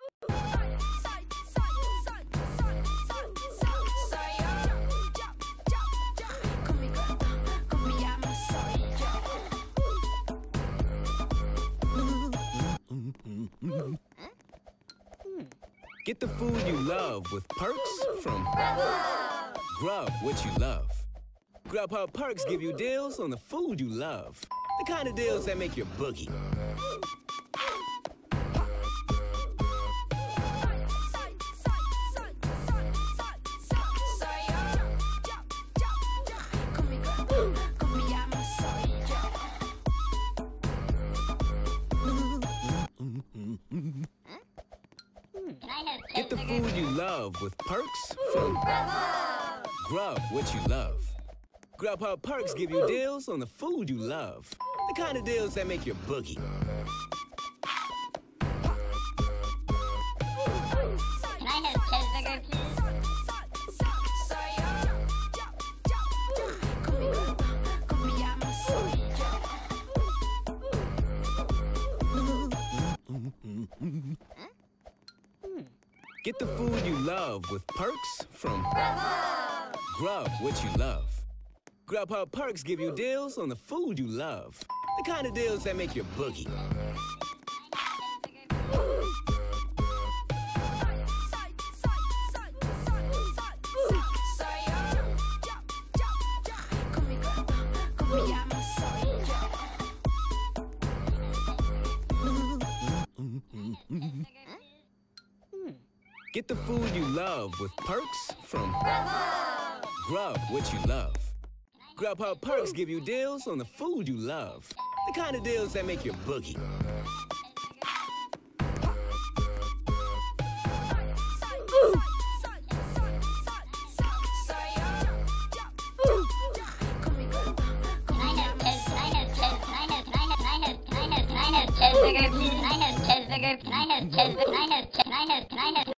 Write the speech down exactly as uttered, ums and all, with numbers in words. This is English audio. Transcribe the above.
Get the food you love with perks from GrubHub. Grub what you love. GrubHub perks give you deals on the food you love. The kind of deals that make your boogie. Get the food you love with perks from GrubHub. Grub what you love. GrubHub perks give you deals on the food you love. The kind of deals that make your boogie. Can I have cheeseburger, please? Get the food you love with perks from GrubHub. Grub what you love. GrubHub perks give you deals on the food you love. The kind of deals that make your boogie. Get the food you love with perks from GrubHub. Grub what you love. GrubHub perks give you deals on the food you love. The kind of deals that make your boogie. Cheeseburger, please. Can I have cheeseburger? Can I have cheeseburger? Can I have cheeseburger? Can I have, can I have, can I have